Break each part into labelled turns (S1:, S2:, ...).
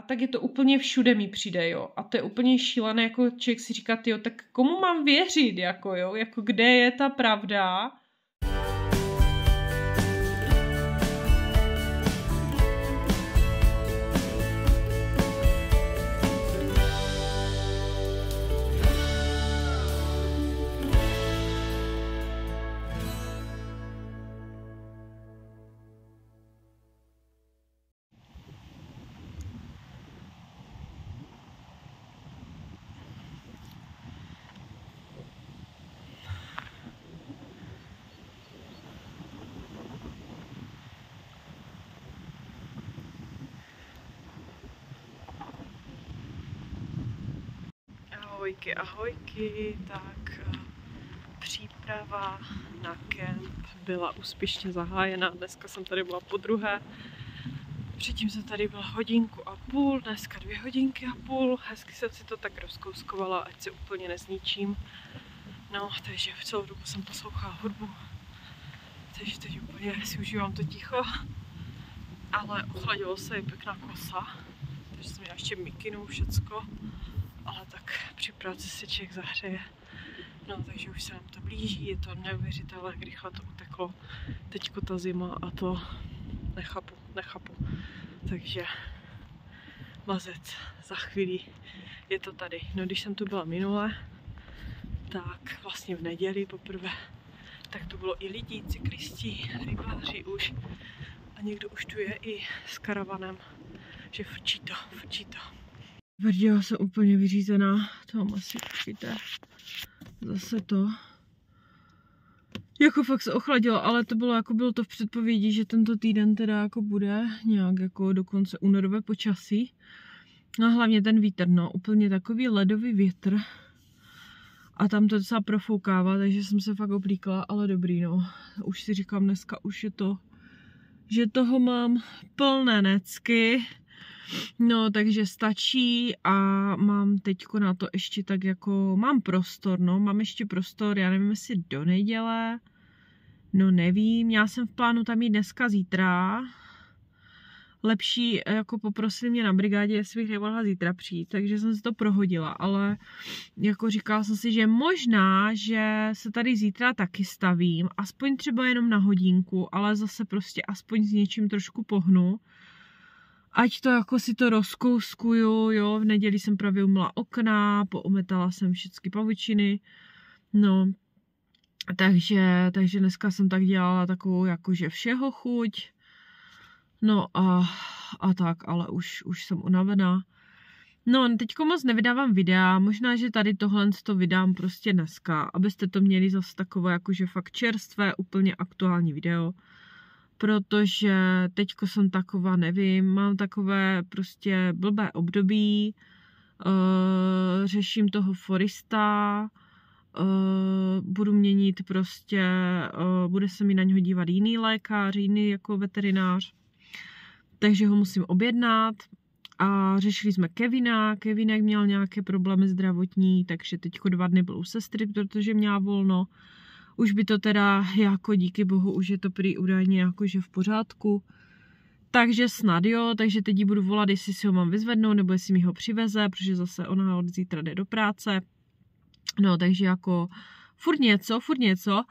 S1: tak je to úplně všude mi přijde, jo. A to je úplně šílené, jako člověk si říká, jo, tak komu mám věřit, jako jo, jako kde je ta pravda. Ahojky, ahojky, tak příprava na kemp byla úspěšně zahájena, dneska jsem tady byla podruhé, předtím jsem tady byla 1,5 hodiny, dneska 2,5 hodiny, hezky jsem si to tak rozkouskovala, ať se úplně nezničím, no, takže v celou dobu jsem poslouchala hudbu, takže teď úplně si užívám to ticho, ale ochladilo se, je pěkná kosa, takže jsem měla ještě mikinu, všecko. Ale tak při práci se člověk zahřeje. No, takže už se nám to blíží, je to neuvěřitelné, jak rychle to uteklo. Teďko ta zima a to nechápu. Takže mazec, za chvíli je to tady. No, když jsem tu byla minule, tak vlastně v neděli poprvé, tak to bylo i lidi, cyklisti, rybáři už. A někdo už tu je i s karavanem, že frčí to. Brděla jsem úplně vyřízená, to mám asi počkejte, zase to. Jako fakt se ochladilo, ale to bylo jako bylo to v předpovědi, že tento týden teda jako bude nějak jako dokonce únorové počasí. No a hlavně ten vítr, no, úplně takový ledový vítr. A tam to docela profoukává, takže jsem se fakt oblíkla, ale dobrý, no. Už si říkám dneska, už je to, že toho mám plné necky. No, takže stačí a mám teďko na to ještě tak jako, mám prostor, no, mám ještě prostor, já nevím, jestli do neděle, no nevím, já jsem v plánu tam jít dneska, zítra, lepší, jako poprosili mě na brigádě, jestli bych nemohla zítra přijít, takže jsem si to prohodila, ale jako říkala jsem si, že možná, že se tady zítra taky stavím, aspoň třeba jenom na hodinku, ale zase prostě aspoň s něčím trošku pohnu. Ať to jako si to rozkouskuju, jo, v neděli jsem právě umyla okna, poumetala jsem všechny pavučiny, no, takže dneska jsem tak dělala takovou jakože všeho chuť, no a tak, ale už jsem unavená. No, teďko moc nevydávám videa, možná, že tady tohle to vydám prostě dneska, abyste to měli zase takové jakože fakt čerstvé, úplně aktuální video. Protože teďko jsem taková, nevím, mám takové prostě blbé období, řeším toho forista, budu měnit prostě, bude se mi na něho dívat jiný lékař, jiný jako veterinář, takže ho musím objednat a řešili jsme Kevinek měl nějaké problémy zdravotní, takže teďko 2 dny byl u sestry, protože měla volno. Už by to teda jako díky bohu, už je to prý údajně jakože v pořádku. Takže snad jo, takže teď jí budu volat, jestli si ho mám vyzvednout, nebo jestli mi ho přiveze, protože zase ona od zítra jde do práce. No, takže jako furt něco.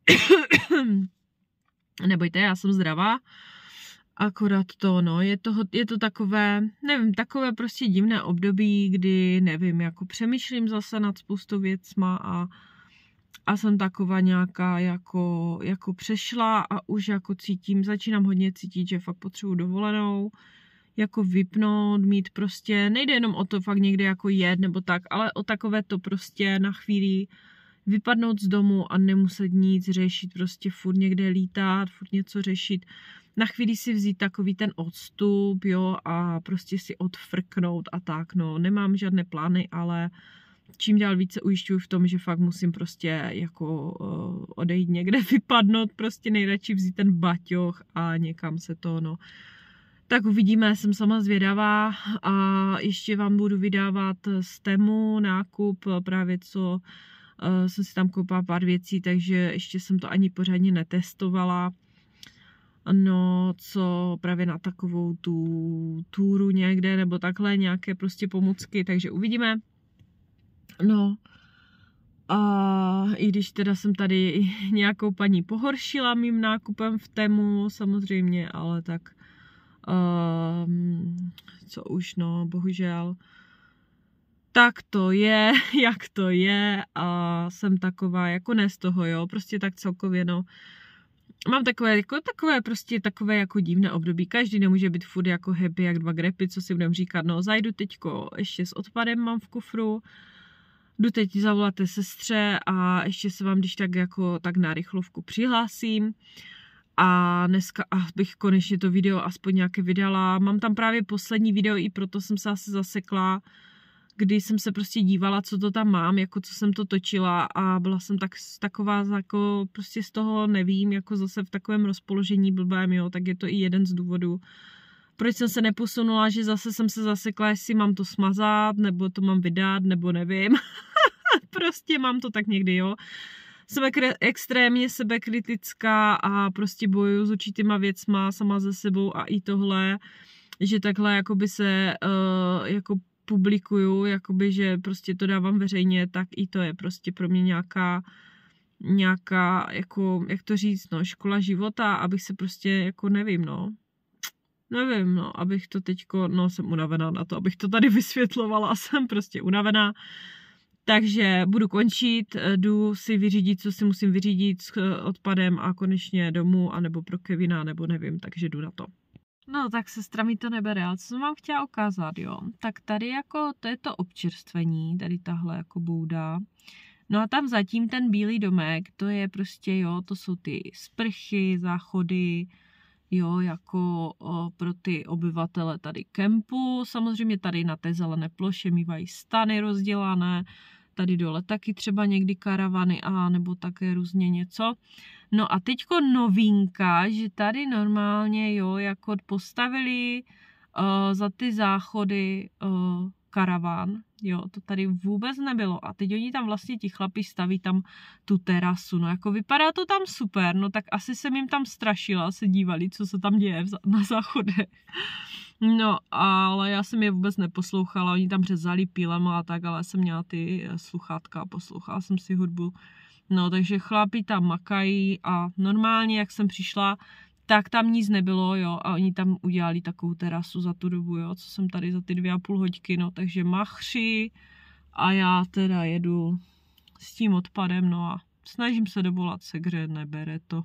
S1: Nebojte, já jsem zdravá. Akorát to, no, je to takové, nevím, takové prostě divné období, kdy, nevím, jako přemýšlím zase nad spoustou věcma a jsem taková nějaká jako přešla a už jako začínám hodně cítit, že fakt potřebuji dovolenou, jako vypnout, mít prostě, nejde jenom o to fakt někde jako jet nebo tak, ale o takové to prostě na chvíli vypadnout z domu a nemuset nic řešit, prostě furt někde lítat, furt něco řešit, na chvíli si vzít takový ten odstup, jo, a prostě si odfrknout a tak, no, nemám žádné plány, ale čím dál více ujišťuji v tom, že fakt musím prostě jako odejít někde, vypadnout, prostě nejradši vzít ten baťoch a někam se to, no. Tak uvidíme, jsem sama zvědavá a ještě vám budu vydávat z Temu nákup, právě co jsem si tam koupila pár věcí, takže ještě jsem to ani pořádně netestovala. no, co právě na takovou tu túru někde, nebo takhle nějaké prostě pomůcky, takže uvidíme. No, a i když teda jsem tady nějakou paní pohoršila mým nákupem v Temu, samozřejmě, ale tak co už, no, bohužel. Tak to je, jak to je a jsem taková, jako ne z toho, jo, prostě tak celkově, no. Mám takové jako divné období. Každý nemůže být furt jako happy jak dva grepy, co si budem říkat. No, zajdu teďko ještě s odpadem, mám v kufru. Jdu teď zavolat té sestře a ještě se vám když tak jako tak na rychlovku přihlásím. A dneska bych konečně to video aspoň nějaké vydala. Mám tam právě poslední video, i proto jsem se asi zasekla, kdy jsem se prostě dívala, co to tam mám, jako co jsem to točila a byla jsem taková jako prostě z toho nevím, jako zase v takovém rozpoložení blbém, jo, tak je to i jeden z důvodů, proč jsem se neposunula, že zase jsem se zasekla, jestli mám to smazat, nebo to mám vydat, nebo nevím. Prostě mám to tak někdy, jo. Jsem extrémně sebekritická a prostě bojuju s určitýma věcma sama ze sebou a i tohle, že takhle jakoby se jako publikuju, jakoby, že prostě to dávám veřejně, tak i to je prostě pro mě nějaká jako, jak to říct, no, škola života, abych se prostě, jako nevím, abych to teďko, no, jsem unavená na to, abych to tady vysvětlovala, jsem prostě unavená, takže budu končit, jdu si vyřídit, co si musím vyřídit s odpadem a konečně domů, anebo pro Kevina, nebo nevím, takže jdu na to. No, tak sestra mi to nebere, ale co jsem vám chtěla ukázat, jo, tak tady jako, to je to občerstvení, tady tahle jako bouda, no a tam zatím ten bílý domek, to je prostě, jo, to jsou ty sprchy, záchody, jo, jako pro ty obyvatele tady kempu, samozřejmě tady na té zelené ploše mývají stany rozdělané, tady dole taky třeba někdy karavany a nebo také různě něco. No a teďko novinka, že tady normálně, jo, jako postavili za ty záchody karavan, jo, to tady vůbec nebylo a teď oni tam vlastně ti chlapi staví tam tu terasu, no jako vypadá to tam super, no tak asi jsem jim tam strašila, se dívali, co se tam děje na záchodech. No, ale já jsem je vůbec neposlouchala, oni tam řezali pílema a tak, ale jsem měla ty sluchátka a poslouchala jsem si hudbu. No, takže chlapi tam makají a normálně, jak jsem přišla, tak tam nic nebylo, jo, a oni tam udělali takovou terasu za tu dobu, jo, co jsem tady za ty 2,5 hodiny, no, takže machři a já teda jedu s tím odpadem, no a snažím se dovolat segře, nebere to.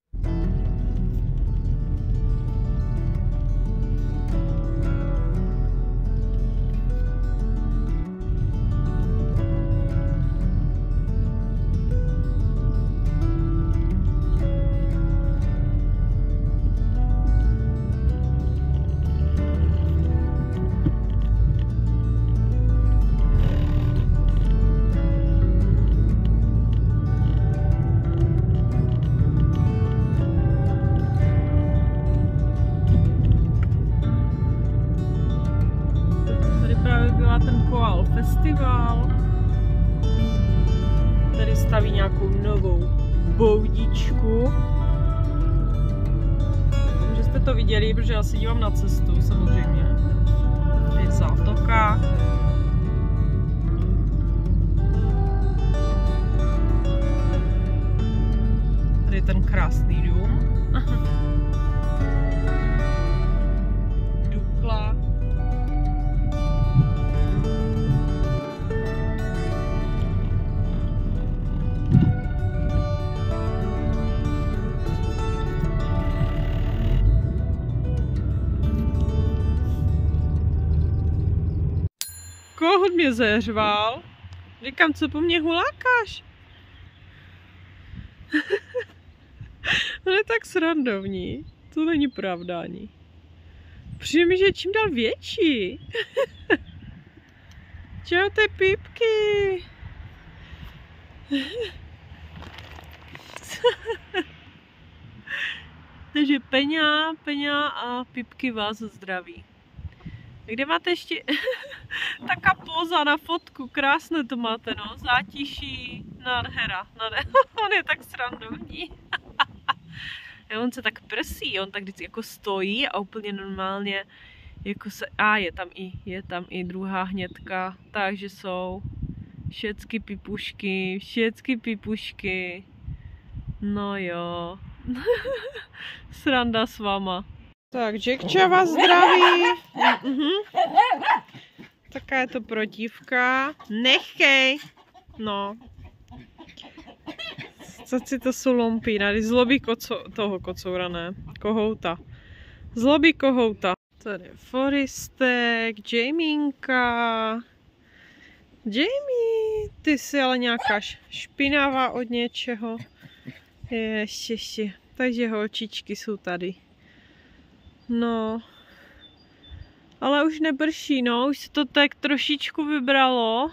S1: Festival. Tady staví nějakou novou boudičku. Že jste to viděli, protože já se dívám na cestu, samozřejmě. Tady je zátoka. Tady je ten krásný dům. Dukla. Kohut mě zeřval. Říkám, co po mně hulákáš? On je tak srandovní. To není pravda ani. Přijde mi, že je čím dál větší. Čau, ty pípky. Takže Peňa a pípky vás zdraví. Kde máte ještě taká póza na fotku, krásné to máte, no, zátiší, nádhera, on je tak srandovní. A on se tak prsí, on tak vždycky jako stojí a úplně normálně jako se, je tam i druhá hnědka, takže jsou všecky pipušky, no jo, sranda s váma. Tak, Jackča vás zdraví. Taká je to protivka. Nechej. No. Co si to jsou lumpína, zlobí toho kocoura, ne? Kohouta. Zlobí kohouta. Tady je Foristek, Jamie'nka. Jamie, ty jsi ale nějaká špinavá od něčeho. Ještě. Takže holčičky jsou tady. No. Ale už neprší, no. Už se to tak trošičku vybralo.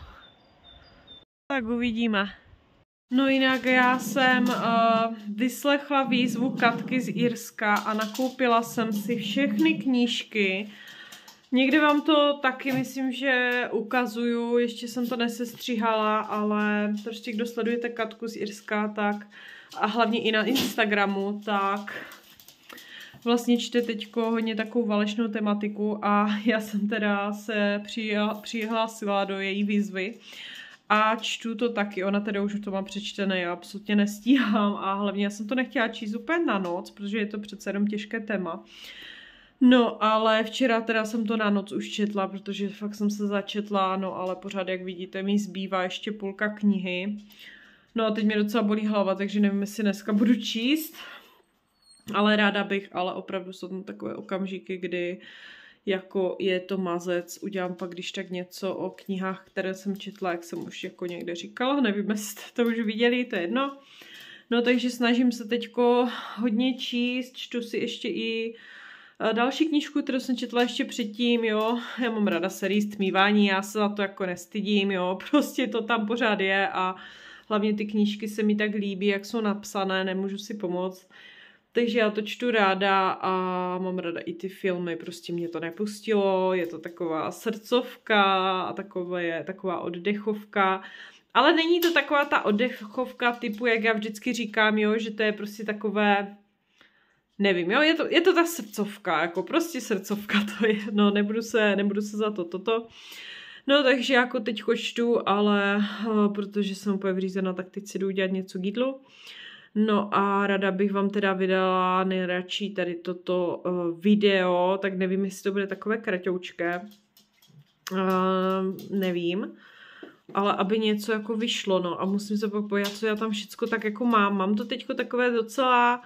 S1: Tak uvidíme. No jinak já jsem vyslechla výzvu Katky z Irska a nakoupila jsem si všechny knížky. Někde vám to taky myslím, že ukazuju, ještě jsem to nesestříhala, ale prostě kdo sledujete Katku z Irska, tak a hlavně i na Instagramu, tak vlastně čte teďko hodně takovou válečnou tematiku a já jsem teda se přihlásila do její výzvy. A čtu to taky, ona teda už to má přečtené, já absolutně nestíhám a hlavně já jsem to nechtěla číst úplně na noc, protože je to přece jenom těžké téma. No, ale včera teda jsem to na noc už četla, protože fakt jsem se začetla, no ale pořád, jak vidíte, mi zbývá ještě půlka knihy. No a teď mě docela bolí hlava, takže nevím, jestli dneska budu číst, ale ráda bych, ale opravdu jsou tam takové okamžiky, kdy jako je to mazec, udělám pak když tak něco o knihách, které jsem četla, jak jsem už jako někde říkala, nevím, jestli jste to už viděli, to je jedno. No takže snažím se teďko hodně číst, čtu si ještě i další knížku, kterou jsem četla ještě předtím, jo, já mám ráda sérii Stmívání, já se za to jako nestydím, jo, prostě to tam pořád je a hlavně ty knížky se mi tak líbí, jak jsou napsané, nemůžu si pomoct. Takže já to čtu ráda a mám ráda i ty filmy, prostě mě to nepustilo, je to taková srdcovka a taková oddechovka, ale není to taková ta oddechovka typu, jak já vždycky říkám, jo, že to je prostě takové, nevím, jo, je to ta srdcovka, jako prostě srdcovka to je, no nebudu se za toto. No takže jako teďko čtu, ale protože jsem úplně vřízená, tak teď si jdu udělat něco k jídlu. No a ráda bych vám teda vydala nejradši tady toto video, tak nevím, jestli to bude takové kratoučké, nevím, ale aby něco jako vyšlo, no a musím se pak pojat, co já tam všecko tak jako mám. Mám to teďko takové docela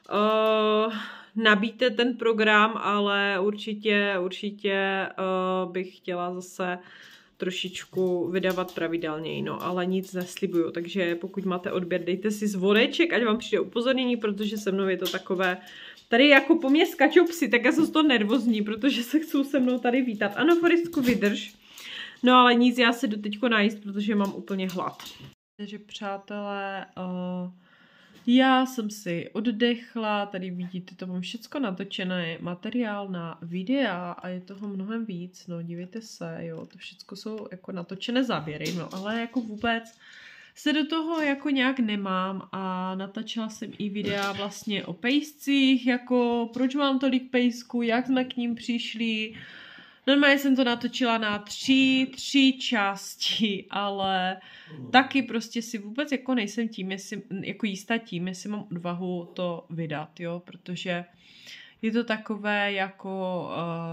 S1: nabíte ten program, ale určitě bych chtěla zase trošičku vydávat pravidelněji, no, ale nic neslibuju, takže pokud máte odběr, dejte si zvoneček, ať vám přijde upozornění, protože se mnou je to takové, tady jako po mně skačou psy, tak já jsem z toho nervózní, protože se chcou se mnou tady vítat. Ano, Foristku, vydrž. No, ale nic, já se jdu teďko najíst, protože mám úplně hlad. Takže přátelé, já jsem si oddechla, tady vidíte, to mám všecko natočené, materiál na videa a je toho mnohem víc, no dívejte se, jo, to všecko jsou jako natočené záběry, no ale jako vůbec se do toho jako nějak nemám a natáčela jsem i videa vlastně o pejscích, jako proč mám tolik pejsků, jak jsme k ním přišli. Normálně jsem to natočila na tři části, ale taky prostě si vůbec jako nejsem tím, jako jistá tím, jestli mám odvahu to vydat, jo, protože je to takové jako,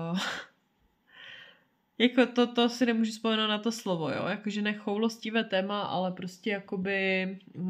S1: jako to si nemůžu vzpomenout na to slovo, jo, jakože ne choulostivé téma, ale prostě jakoby,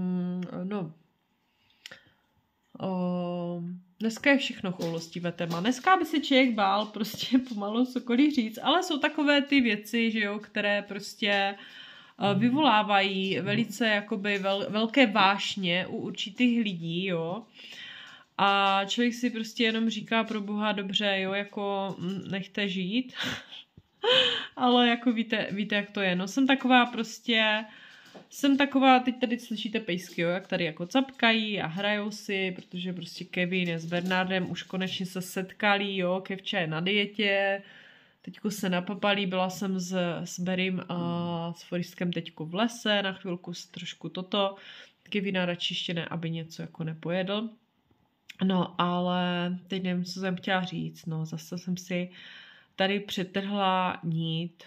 S1: dneska je všechno choulostivé téma. Dneska by se člověk bál prostě pomalu cokoliv říct, ale jsou takové ty věci, že jo, které prostě vyvolávají velice jakoby velké vášně u určitých lidí, jo. A člověk si prostě jenom říká pro boha dobře, jo, jako nechte žít. Ale jako víte, jak to je. No jsem taková, teď tady slyšíte pejsky, jo, jak tady jako capkají a hrajou si, protože prostě Kevin je s Bernardem už konečně se setkali, jo, Kevča je na dietě, teďko se napapalí, byla jsem s Berrym a s Foristkem teďko v lese, na chvilku trošku toto, Kevina radši ještě ne, aby něco jako nepojedl. No, ale teď nevím, co jsem chtěla říct. No, zase jsem si tady přetrhla nit.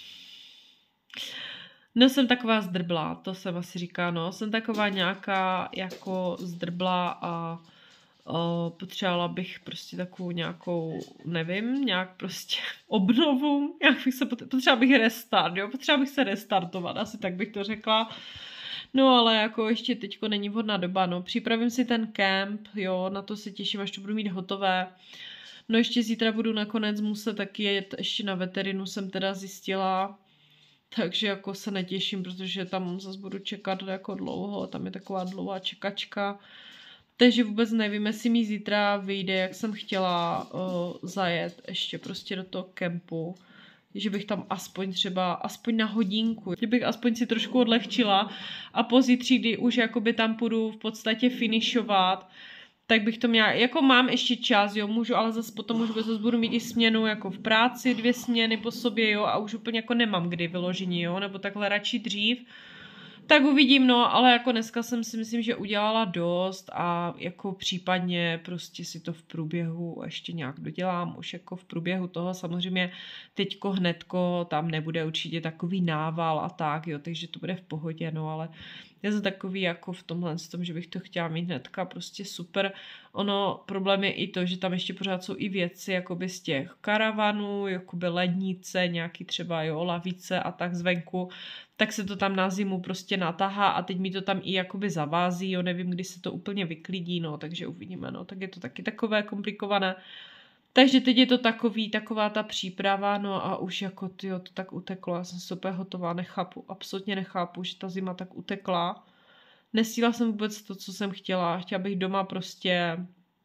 S1: No, jsem taková zdrbla, to jsem asi říká, no. Jsem taková nějaká jako zdrbla a potřebovala bych prostě takovou nějakou, nevím, nějak prostě obnovu, potřebovala bych restart, jo, potřebovala bych se restartovat, asi tak bych to řekla. No, ale jako ještě teďko není vhodná doba, no, připravím si ten kemp, jo, na to se těším, až to budu mít hotové. No, ještě zítra budu nakonec muset taky jet ještě na veterinu, jsem teda zjistila, takže jako se netěším, protože tam zase budu čekat jako dlouho, tam je taková dlouhá čekačka. Takže vůbec nevím, jestli mi zítra vyjde, jak jsem chtěla zajet ještě prostě do toho kempu. Že bych tam aspoň na hodinku, kdybych aspoň si trošku odlehčila a pozítří, kdy už jakoby tam půjdu v podstatě finišovat, tak bych to měla, jako mám ještě čas, jo, můžu, ale zase potom už zase budu mít i směnu jako v práci, 2 směny po sobě, jo, a už úplně jako nemám kdy vyložení, jo, nebo takhle radši dřív. Tak uvidím, no, ale jako dneska jsem si myslím, že udělala dost a jako případně prostě si to v průběhu ještě nějak dodělám, už jako v průběhu toho samozřejmě teďko hnedko tam nebude určitě takový nával a tak, jo, takže to bude v pohodě, no, ale já jsem takový jako v tomhle, že bych to chtěla mít hnedka prostě super. Ono, problém je i to, že tam ještě pořád jsou i věci jakoby z těch karavanů, jakoby lednice, nějaký třeba, jo, lavice a tak zvenku, tak se to tam na zimu prostě natahá a teď mi to tam i jakoby zavází, jo, nevím, kdy se to úplně vyklidí, no, takže uvidíme, no, tak je to taky takové komplikované. Takže teď je to taková ta příprava, no a už jako tyjo, to tak uteklo, já jsem super hotová, absolutně nechápu, že ta zima tak utekla. Nestíla jsem vůbec to, co jsem chtěla bych doma prostě,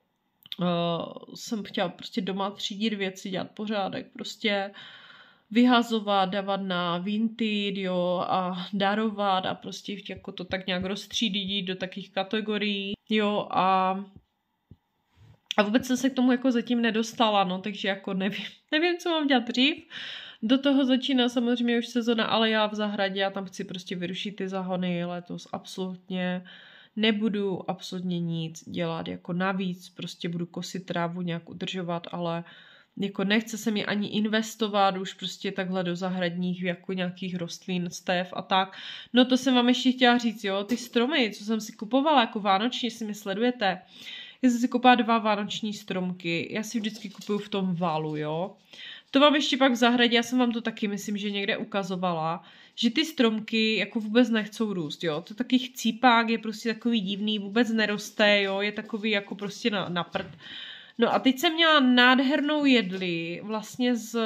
S1: jsem chtěla prostě doma třídit věci, dělat pořádek, prostě vyhazovat, dávat na Vinted, jo, a darovat a prostě jako to tak nějak rozstřídit do takých kategorií, jo, a vůbec jsem se k tomu jako zatím nedostala, no, takže jako nevím, co mám dělat dřív. Do toho začíná samozřejmě už sezona, ale já v zahradě, já tam chci prostě vyrušit ty zahony, letos absolutně nebudu absolutně nic dělat, jako navíc, prostě budu kosit trávu, nějak udržovat, ale jako nechce se mi ani investovat už prostě takhle do zahradních jako nějakých rostlin, stev a tak. No to jsem vám ještě chtěla říct, jo, ty stromy, co jsem si kupovala jako vánoční, jestli mě sledujete. Já jsem si koupila 2 vánoční stromky, já si vždycky kupuju v tom valu, jo. To mám ještě pak v zahradě, já jsem vám to taky myslím, že někde ukazovala, že ty stromky jako vůbec nechcou růst, jo. To taky chcípák je prostě takový divný, vůbec neroste, jo, je takový jako prostě na prd. No a teď jsem měla nádhernou jedli vlastně z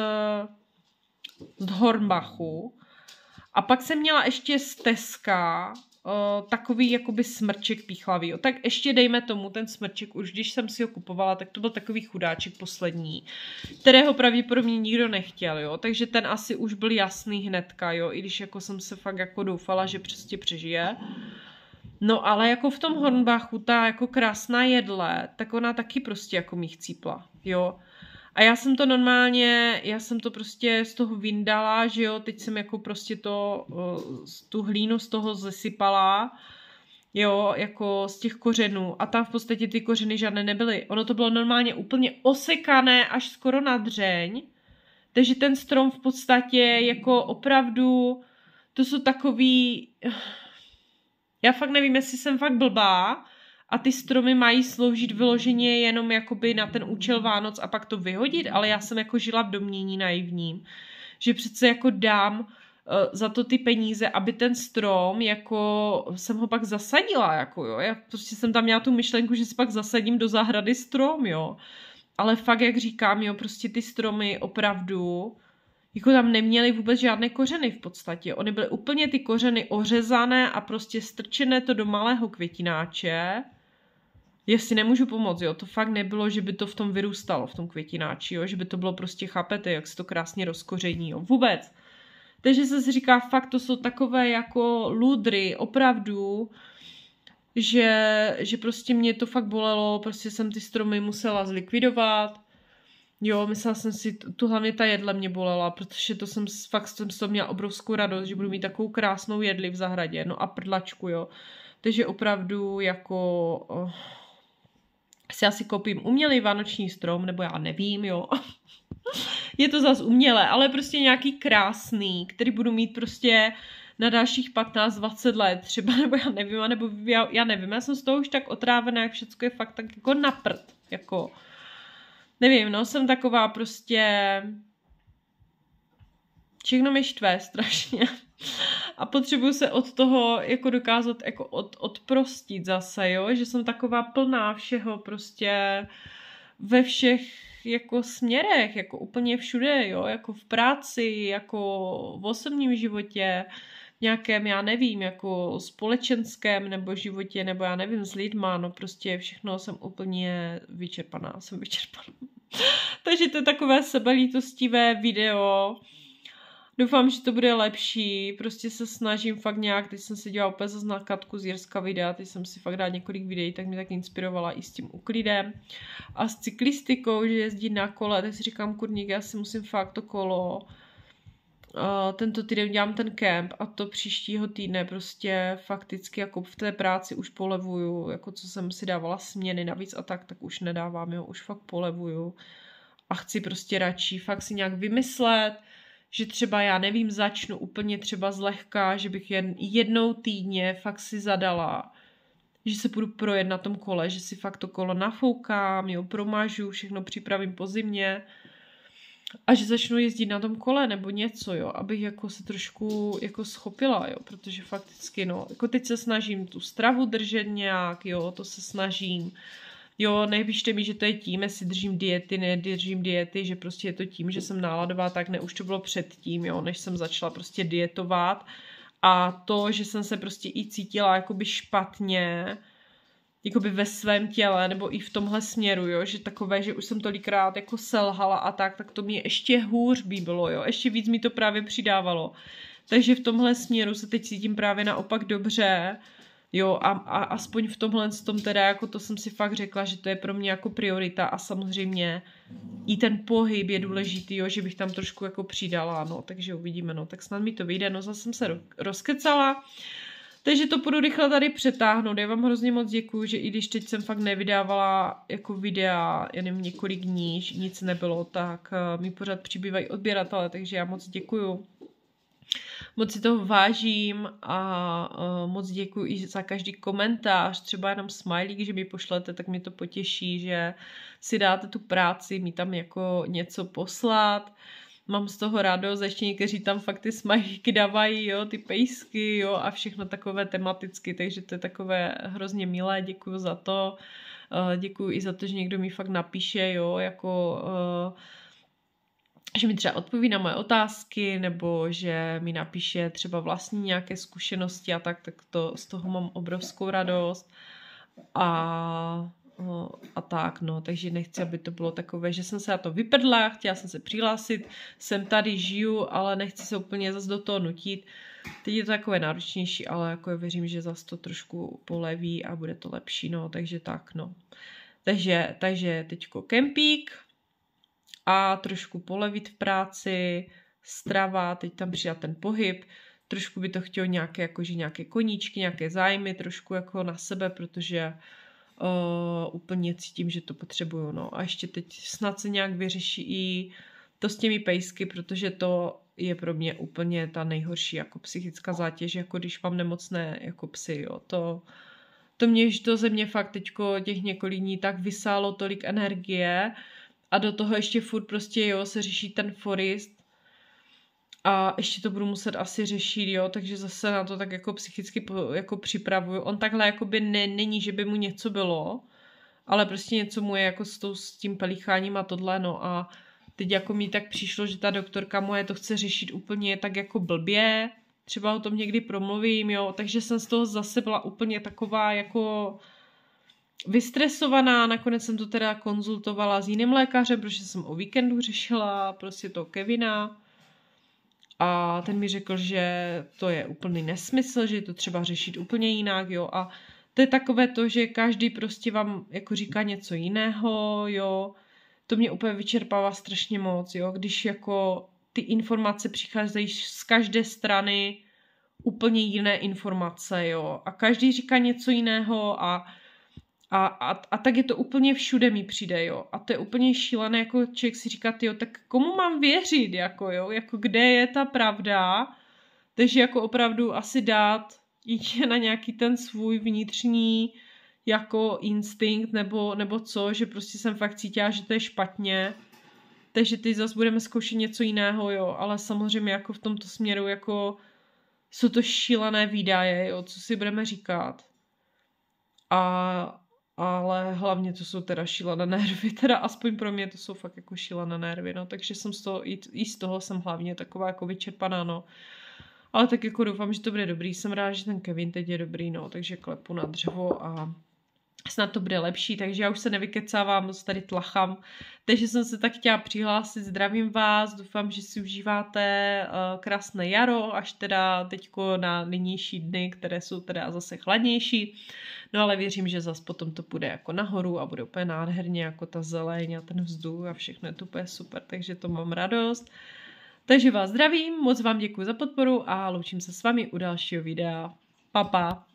S1: Hornbachu a pak jsem měla ještě z Teska takový jakoby smrček píchlavý. Jo. Tak ještě dejme tomu ten smrček, už když jsem si ho kupovala, tak to byl takový chudáček poslední, kterého pravděpodobně nikdo nechtěl, jo. Takže ten asi už byl jasný hnedka, jo, i když jako jsem se fakt jako doufala, že prostě přežije. No ale jako v tom Hornbachu ta jako krásná jedle, tak ona taky prostě jako mi chcípla, jo. A já jsem to prostě z toho vyndala, že jo, teď jsem jako prostě tu hlínu z toho zesypala, jo, jako z těch kořenů a tam v podstatě ty kořeny žádné nebyly. Ono to bylo normálně úplně osekané až skoro na dřeň, takže ten strom v podstatě jako opravdu, to jsou takový, já fakt nevím, jestli jsem fakt blbá, a ty stromy mají sloužit vyloženě jenom jakoby na ten účel Vánoc a pak to vyhodit, ale já jsem jako žila v domnění naivním, že přece jako dám za to ty peníze, aby ten strom, jako jsem ho pak zasadila, jako jo, já prostě jsem tam měla tu myšlenku, že si pak zasadím do zahrady strom, jo, ale fakt, jak říkám, jo, prostě ty stromy opravdu, jako tam neměly vůbec žádné kořeny v podstatě. Ony byly úplně ty kořeny ořezané a prostě strčené to do malého květináče. Já si nemůžu pomoct, jo, to fakt nebylo, že by to v tom vyrůstalo, v tom květináči, jo, že by to bylo prostě, chápete, jak se to krásně rozkoření, jo, vůbec. Takže se si říká, fakt to jsou takové jako lůdry, opravdu, že prostě mě to fakt bolelo, prostě jsem ty stromy musela zlikvidovat. Jo, myslela jsem si, hlavně ta jedle mě bolela, protože to jsem z toho měla obrovskou radost, že budu mít takovou krásnou jedli v zahradě, no a prdlačku, jo. Takže opravdu jako, si asi koupím umělý vánoční strom, nebo já nevím, jo. Je to zas umělé, ale prostě nějaký krásný, který budu mít prostě na dalších 15-20 let třeba, nebo já nevím, já jsem z toho už tak otrávená, jak všecko je fakt tak jako na prd, jako, nevím, no, jsem taková prostě, všechno mi štve strašně a potřebuju se od toho jako dokázat jako odprostit zase, jo, že jsem taková plná všeho prostě ve všech jako směrech, jako úplně všude, jo, jako v práci, jako v osobním životě, nějakém, já nevím, jako společenském nebo životě, nebo já nevím, s lidma, no prostě všechno jsem úplně vyčerpaná. Takže to je takové sebelítostivé video. Doufám, že to bude lepší, prostě se snažím fakt nějak, teď jsem se dělala úplně zase na Katku z Jirska videa, teď jsem si fakt dala několik videí, tak mě tak inspirovala i s tím uklidem a s cyklistikou, že jezdí na kole, tak si říkám, kurník, já si musím fakt to kolo, tento týden dělám ten kemp a to příštího týdne prostě fakticky jako v té práci už polevuju, jako co jsem si dávala směny navíc a tak už nedávám, jo, už fakt polevuju a chci prostě radši fakt si nějak vymyslet, že třeba, já nevím, začnu úplně třeba zlehka, že bych jen jednou týdně fakt si zadala, že se budu projet na tom kole, že si fakt to kolo nafoukám, jo, promažu, všechno připravím po zimě a že začnu jezdit na tom kole nebo něco, jo, abych jako se trošku jako schopila, jo, protože fakticky, no, jako teď se snažím tu stravu držet nějak, jo, to se snažím. Jo, nepíšte mi, že to je tím, jestli držím diety, nedržím diety, že prostě je to tím, že jsem náladová, tak ne, už to bylo předtím, jo, než jsem začala prostě dietovat. A to, že jsem se prostě i cítila jakoby špatně, jakoby ve svém těle, nebo i v tomhle směru, jo, že takové, že už jsem tolikrát jako selhala a tak to mě ještě hůř by bylo, jo, ještě víc mi to právě přidávalo. Takže v tomhle směru se teď cítím právě naopak dobře, jo, a aspoň v tomhle tom teda, jako to jsem si fakt řekla, že to je pro mě jako priorita a samozřejmě i ten pohyb je důležitý, jo, že bych tam trošku jako přidala, no, takže uvidíme, no, tak snad mi to vyjde, no, zase jsem se rozkecala, takže to půjdu rychle tady přetáhnout, já vám hrozně moc děkuju, že i když teď jsem fakt nevydávala jako videa, já nevím, několik dní, nic nebylo, tak mi pořád přibývají odběratele, takže já moc děkuju. Moc si toho vážím a moc děkuji i za každý komentář, třeba jenom smajlík, že mi pošlete, tak mě to potěší, že si dáte tu práci, mi tam jako něco poslat. Mám z toho radost, ještě někteří tam fakt ty smajlíky dávají, jo, ty pejsky, jo, a všechno takové tematicky, takže to je takové hrozně milé, děkuji za to. Děkuji i za to, že někdo mi fakt napíše, jo, jako... že mi třeba odpoví na moje otázky, nebo že mi napíše třeba vlastní nějaké zkušenosti a tak to z toho mám obrovskou radost. A tak, no, takže nechci, aby to bylo takové, že jsem se na to vyprdla, chtěla jsem se přihlásit, jsem tady, žiju, ale nechci se úplně zase do toho nutit. Teď je to takové náročnější, ale jako věřím, že zase to trošku poleví a bude to lepší, no, takže tak, no. Takže teďko kempík, a trošku polevit v práci, strava, teď tam přidat ten pohyb, trošku by to chtělo nějaké koníčky, nějaké zájmy, trošku jako na sebe, protože úplně cítím, že to potřebuju, no. A ještě teď snad se nějak vyřeší i to s těmi pejsky, protože to je pro mě úplně ta nejhorší jako psychická zátěž, jako když mám nemocné jako psy, jo. To mě už do země fakt teďko těch několik dní tak vysálo tolik energie, a do toho ještě furt prostě, jo, se řeší ten forest a ještě to budu muset asi řešit, jo, takže zase na to tak jako psychicky jako připravuju. On takhle jakoby není, že by mu něco bylo, ale prostě něco mu je jako s tím pelicháním a tohle, no a teď jako mi tak přišlo, že ta doktorka moje to chce řešit úplně tak jako blbě, třeba o tom někdy promluvím, jo, takže jsem z toho zase byla úplně taková jako... vystresovaná, nakonec jsem to teda konzultovala s jiným lékařem, protože jsem o víkendu řešila prostě toho Kevina a ten mi řekl, že to je úplný nesmysl, že je to třeba řešit úplně jinak, jo, a to je takové to, že každý prostě vám jako říká něco jiného, jo, to mě úplně vyčerpává strašně moc, jo, když jako ty informace přicházejí z každé strany úplně jiné informace, jo, a každý říká něco jiného a A tak je to úplně všude mi přijde, jo. A to je úplně šílené, jako člověk si říká, jo, tak komu mám věřit, jako jo, jako kde je ta pravda. Takže jako opravdu asi dát jít na nějaký ten svůj vnitřní jako instinkt nebo co, že prostě jsem fakt cítila, že to je špatně. Takže teď zase budeme zkoušet něco jiného, jo, ale samozřejmě jako v tomto směru jako jsou to šílené výdaje, jo, co si budeme říkat. Ale hlavně to jsou teda šílené nervy, teda aspoň pro mě to jsou fakt jako šílené nervy, no, takže jsem z toho jsem hlavně taková jako vyčerpaná, no. Ale tak jako doufám, že to bude dobrý, jsem ráda, že ten Kevin teď je dobrý, no, takže klepu na dřevo a snad to bude lepší, takže já už se nevykecávám, moc tady tlachám, takže jsem se tak chtěla přihlásit, zdravím vás, doufám, že si užíváte krásné jaro, až teda teďko na nynější dny, které jsou teda zase chladnější, no ale věřím, že zase potom to půjde jako nahoru a bude úplně nádherně, jako ta zeleň a ten vzduch a všechno je to úplně super, takže to mám radost. Takže vás zdravím, moc vám děkuji za podporu a loučím se s vámi u dalšího videa. Pa, pa.